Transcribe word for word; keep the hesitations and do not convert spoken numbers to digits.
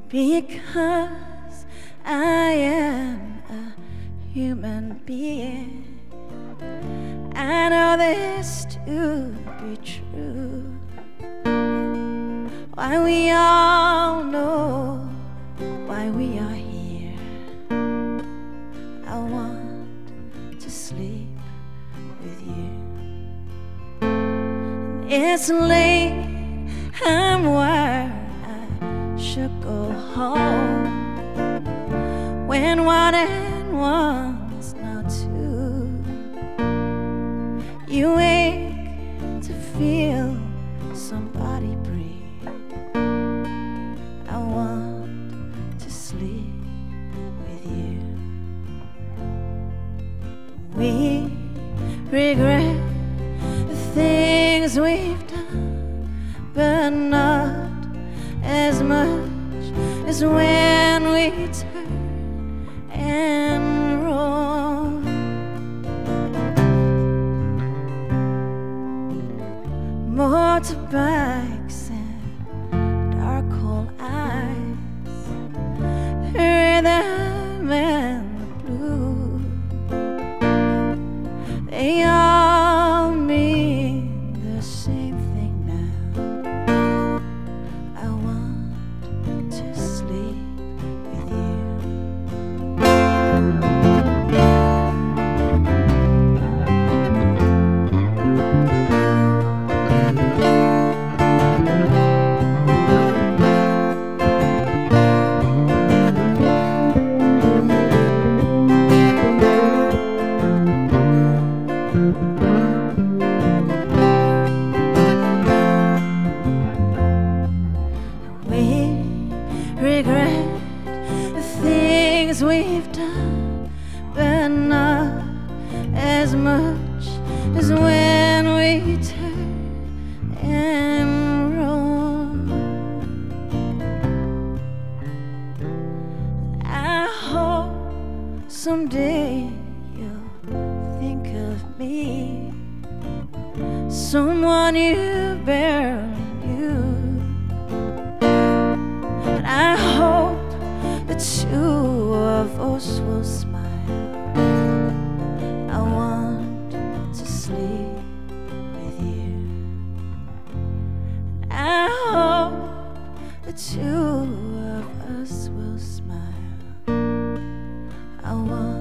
because I am a human being. I know this to be true. Why we all know why we are here. I want to sleep with you. And it's late, I'm wired, I should go home. When one and one's not two, you wake to feel somebody breathe. I want to sleep with you. We regret the things we've done, but not as much as when we turn and roll. Motorbikes and dark cold eyes, rhythm and the blue, they all mean the same thing now. I want to sleep with you. We regret the things we've done, but not as much as when we turn and roll. I hope someday you'll think of me, someone you barely knew. And I hope the two of us will smile. I want to sleep with you. And I hope the two of us will smile. I want